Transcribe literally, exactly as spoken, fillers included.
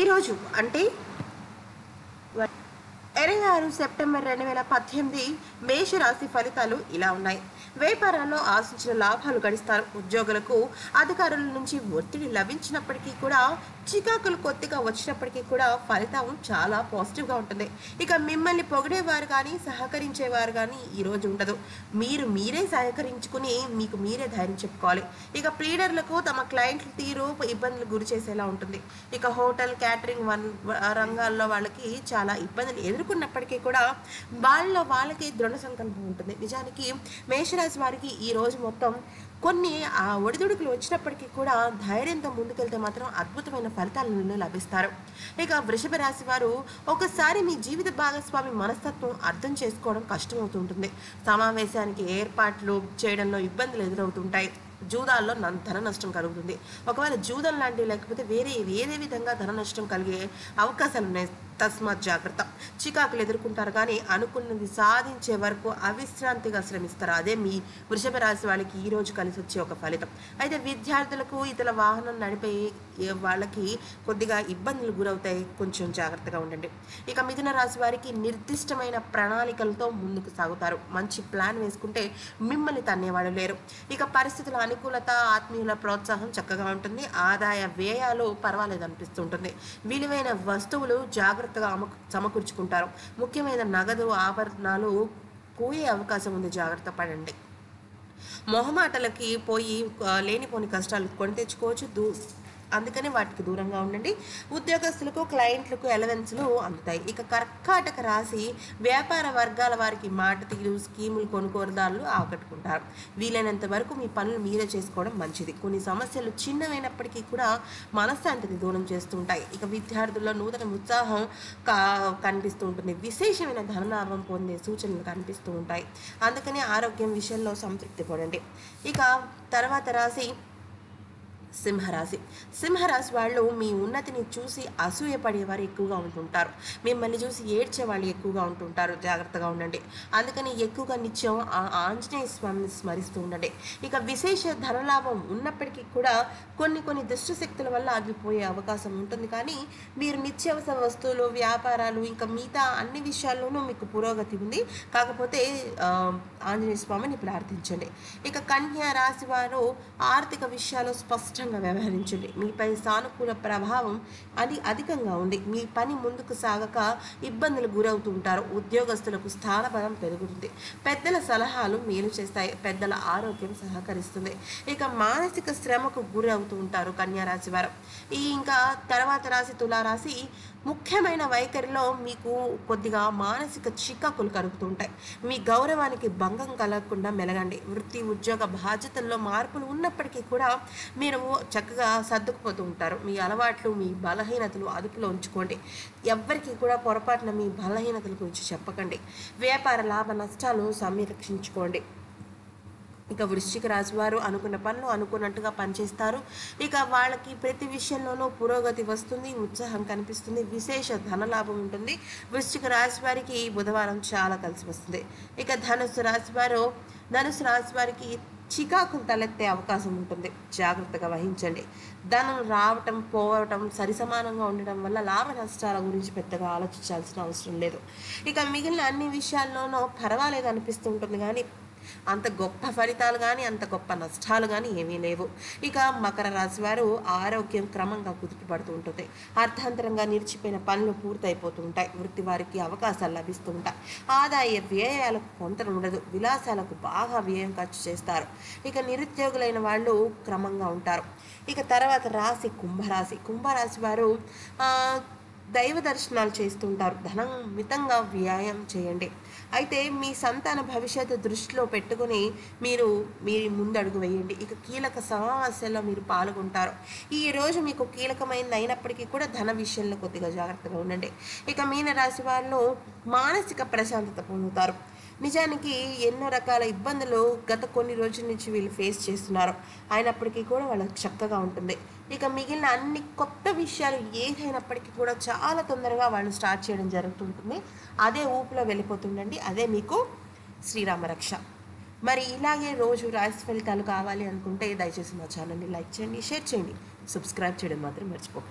ఈరోజు అంటే ఇరవై ఆరు సెప్టెంబర్ రెండు వేల పద్దెనిమిది మేషరాశి ఫలితాలు ఇలా ఉన్నాయి. వ్యాపారాల్లో ఆశించిన లాభాలు గడిస్తారు. ఉద్యోగులకు అధికారుల నుంచి ఒత్తిడి లభించినప్పటికీ కూడా, చికాకులు కొద్దిగా వచ్చినప్పటికీ కూడా ఫలితం చాలా పాజిటివ్గా ఉంటుంది. ఇక మిమ్మల్ని పొగిడేవారు కానీ సహకరించేవారు కానీ ఈరోజు ఉండదు. మీరు మీరే సహకరించుకుని మీకు మీరే ధైర్యం చెప్పుకోవాలి. ఇక ప్లీడర్లకు తమ క్లయింట్ల తీరు ఇబ్బందులు గురి చేసేలా ఉంటుంది. ఇక హోటల్ క్యాటరింగ్ వన్ రంగాల్లో వాళ్ళకి చాలా ఇబ్బందులు ఎదుర్కొన్నప్పటికీ కూడా వాళ్ళలో వాళ్ళకి దృఢ సంకల్పం ఉంటుంది. నిజానికి మేషరాశి వారికి ఈ రోజు మొత్తం కొన్ని ఆ ఒడిదుడుకులు వచ్చినప్పటికీ కూడా ధైర్యంతో ముందుకెళ్తే మాత్రం అద్భుతమైన ఫలితాలను లభిస్తారు. ఇక వృషభ రాశి వారు ఒకసారి మీ జీవిత భాగస్వామి మనస్తత్వం అర్థం చేసుకోవడం కష్టమవుతుంటుంది. సమావేశానికి ఏర్పాట్లు చేయడంలో ఇబ్బందులు ఎదురవుతుంటాయి. జూదాల్లో ధన నష్టం కలుగుతుంది. ఒకవేళ జూదం లాంటివి లేకపోతే వేరే వేరే విధంగా ధన నష్టం కలిగే అవకాశాలు ఉన్నాయి. తస్మాత్ జాగ్రత్త. చికాకులు ఎదుర్కొంటారు కానీ అనుకున్నది సాధించే వరకు అవిశ్రాంతిగా శ్రమిస్తారు. అదే మీ వృషభ రాశి వాళ్ళకి ఈరోజు కలిసి వచ్చే ఒక ఫలితం. అయితే విద్యార్థులకు ఇతర వాహనం నడిపే వాళ్ళకి కొద్దిగా ఇబ్బందులు గురవుతాయి. కొంచెం జాగ్రత్తగా ఉండండి. ఇక మిథున రాశి వారికి నిర్దిష్టమైన ప్రణాళికలతో ముందుకు సాగుతారు. మంచి ప్లాన్ వేసుకుంటే మిమ్మల్ని తన్నేవాడు లేరు. ఇక పరిస్థితుల అనుకూలత, ఆత్మీయుల ప్రోత్సాహం చక్కగా ఉంటుంది. ఆదాయ వ్యయాలు పర్వాలేదు అనిపిస్తుంటుంది. విలువైన వస్తువులు జాగ్రత్తగా సమకూర్చుకుంటారు. ముఖ్యమైన నగదు ఆభరణాలు పోయే అవకాశం ఉంది. జాగ్రత్త పడండి. మొహమాటలకి పోయి లేనిపోని కష్టాలు కొని తెచ్చుకోవచ్చు. దూ అందుకని వాటికి దూరంగా ఉండండి. ఉద్యోగస్తులకు క్లయింట్లకు ఎలవెన్స్లు అందుతాయి. ఇక కర్కాటక రాశి వ్యాపార వర్గాల వారికి మాట తీరు, స్కీములు కొనుగోలుదారులు ఆకట్టుకుంటారు. వీలైనంత వరకు మీ పనులు మీరే చేసుకోవడం మంచిది. కొన్ని సమస్యలు చిన్నవైనప్పటికీ కూడా మనశ్శాంతిని దూరం చేస్తుంటాయి. ఇక విద్యార్థుల్లో నూతన ఉత్సాహం కా కనిపిస్తూ ఉంటుంది. విశేషమైన ధనలాభం పొందే సూచనలు కనిపిస్తూ ఉంటాయి. అందుకని ఆరోగ్యం విషయంలో సంతృప్తి పడండి. ఇక తర్వాత రాశి సింహరాశి. సింహరాశి వాళ్ళు మీ ఉన్నతిని చూసి అసూయపడేవారు ఎక్కువగా ఉంటుంటారు. మిమ్మల్ని చూసి ఏడ్చే వాళ్ళు ఎక్కువగా ఉంటుంటారు. జాగ్రత్తగా ఉండండి. అందుకని ఎక్కువగా నిత్యం ఆ ఆంజనేయ స్వామిని స్మరిస్తూ ఉండండి. ఇక విశేష ధనలాభం ఉన్నప్పటికీ కూడా కొన్ని కొన్ని దుష్టశక్తుల వల్ల ఆగిపోయే అవకాశం ఉంటుంది. కానీ మీరు నిత్యావసర వస్తువులు, వ్యాపారాలు, ఇంకా మిగతా అన్ని విషయాల్లోనూ మీకు పురోగతి ఉంది. కాకపోతే ఆంజనేయ స్వామిని ప్రార్థించండి. ఇక కన్యా రాశి వారు ఆర్థిక విషయాలు స్పష్ట వ్యవహరించండి. మీపై సానుకూల ప్రభావం అది అధికంగా ఉంది. మీ పని ముందుకు సాగక ఇబ్బందులు గురవుతూ ఉంటారు. ఉద్యోగస్తులకు స్థానబలం పెరుగుతుంది. పెద్దల సలహాలు మేలు చేస్తాయి. పెద్దల ఆరోగ్యం సహకరిస్తుంది. ఇక మానసిక శ్రమకు గురవుతూ ఉంటారు కన్యా రాశి వారు. ఈ ఇంకా తర్వాత రాశి తులారాశి ముఖ్యమైన వైఖరిలో మీకు కొద్దిగా మానసిక చికాకులు కలుగుతుంటాయి. మీ గౌరవానికి భంగం కలగకుండా మెలగండి. వృత్తి ఉద్యోగ బాధ్యతల్లో మార్పులు ఉన్నప్పటికీ కూడా మీరు చక్కగా సర్దుకుపోతూ ఉంటారు. మీ అలవాట్లు, మీ బలహీనతలు అదుపులో ఉంచుకోండి. ఎవ్వరికీ కూడా పొరపాటున మీ బలహీనతల గురించి చెప్పకండి. వ్యాపార లాభ నష్టాలు సంరక్షించుకోండి. ఇక వృశ్చిక రాశి వారు అనుకున్న పనులు అనుకున్నట్టుగా పనిచేస్తారు. ఇక వాళ్ళకి ప్రతి విషయంలోనూ పురోగతి వస్తుంది. ఉత్సాహం కనిపిస్తుంది. విశేష ధనలాభం ఉంటుంది. వృశ్చిక రాశి వారికి బుధవారం చాలా కలిసి వస్తుంది. ఇక ధనుసు రాశి వారు ధనుసు రాశి వారికి చికాకులు తలెత్తే అవకాశం ఉంటుంది. జాగ్రత్తగా వహించండి. ధనం రావటం పోవటం సరిసమానంగా ఉండడం వల్ల లాభ నష్టాల గురించి పెద్దగా ఆలోచించాల్సిన అవసరం లేదు. ఇక మిగిలిన అన్ని విషయాల్లోనూ పర్వాలేదు అనిపిస్తూ ఉంటుంది. కానీ అంత గొప్ప ఫలితాలు కానీ అంత గొప్ప నష్టాలు కానీ ఏమీ లేవు. ఇక మకర రాశి వారు ఆరోగ్యం క్రమంగా కుదుటపడుతూ ఉంటుంది. అర్థాంతరంగా నిలిచిపోయిన పనులు పూర్తయిపోతూ ఉంటాయి. వృత్తి వారికి అవకాశాలు లభిస్తూ ఉంటాయి. ఆదాయ వ్యయాలకు కొంత ఉండదు. విలాసాలకు బాగా వ్యయం ఖర్చు చేస్తారు. ఇక నిరుద్యోగులైన వాళ్ళు క్రమంగా ఉంటారు. ఇక తర్వాత రాశి కుంభరాశి. కుంభరాశి వారు దైవ దర్శనాలు చేస్తుంటారు. ధనం మితంగా వ్యాయామం చేయండి. అయితే మీ సంతాన భవిష్యత్తు దృష్టిలో పెట్టుకుని మీరు మీ ముందడుగు వేయండి. ఇక కీలక సమావేశాల్లో మీరు పాల్గొంటారు. ఈ రోజు మీకు కీలకమైనది అయినప్పటికీ కూడా ధన విషయంలో కొద్దిగా జాగ్రత్తగా ఉండండి. ఇక మీనరాశి వాళ్ళు మానసిక ప్రశాంతత పొందుతారు. నిజానికి ఎన్నో రకాల ఇబ్బందులు గత కొన్ని రోజుల నుంచి వీళ్ళు ఫేస్ చేస్తున్నారు. అయినప్పటికీ కూడా వాళ్ళకి చక్కగా ఉంటుంది. ఇక మిగిలిన అన్ని కొత్త విషయాలు ఏదైనప్పటికీ కూడా చాలా తొందరగా వాళ్ళు స్టార్ట్ చేయడం జరుగుతుంటుంది. అదే ఊపిలో వెళ్ళిపోతుండండి. అదే మీకు శ్రీరామ రక్ష. మరి ఇలాగే రోజు రాశి ఫలితాలు కావాలి అనుకుంటే దయచేసి మా ఛానల్ని లైక్ చేయండి, షేర్ చేయండి, సబ్స్క్రైబ్ చేయడం మాత్రం మర్చిపోకండి.